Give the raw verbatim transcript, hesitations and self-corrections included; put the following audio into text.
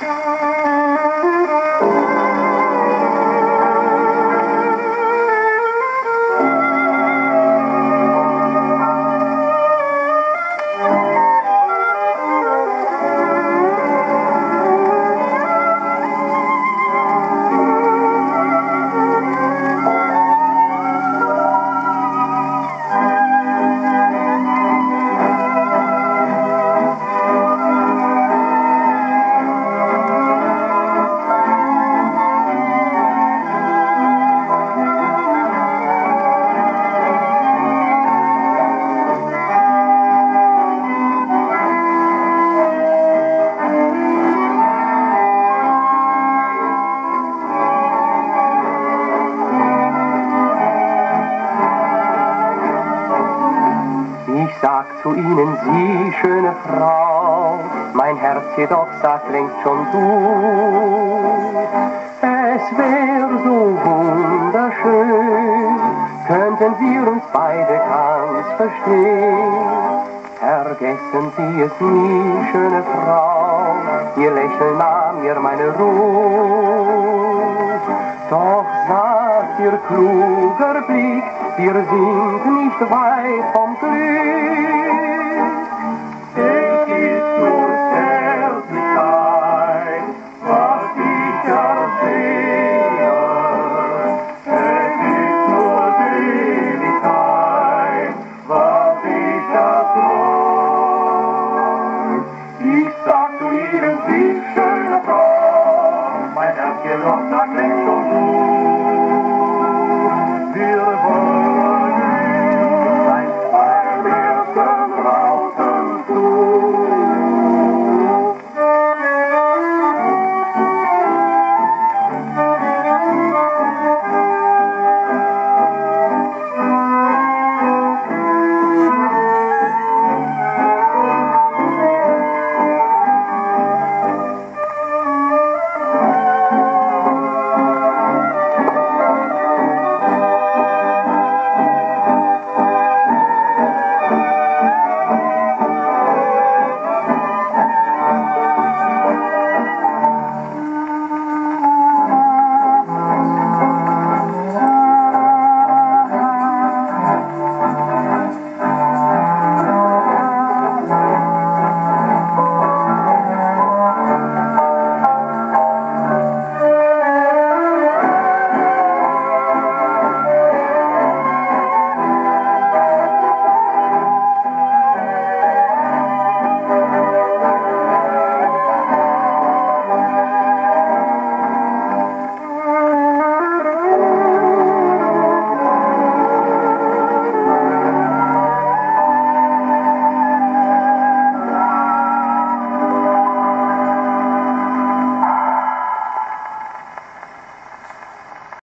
Ich sag zu Ihnen, Sie schöne Frau, mein Herz jedoch sagt längst schon du. Es wär so wunderschön, könnten wir uns beide ganz verstehen. Vergessen Sie es nie, schöne Frau, Ihr Lächeln nahm mir meine Ruhe. Doch sagt Ihr kluger Blick, wir sind nicht weit vom Glück.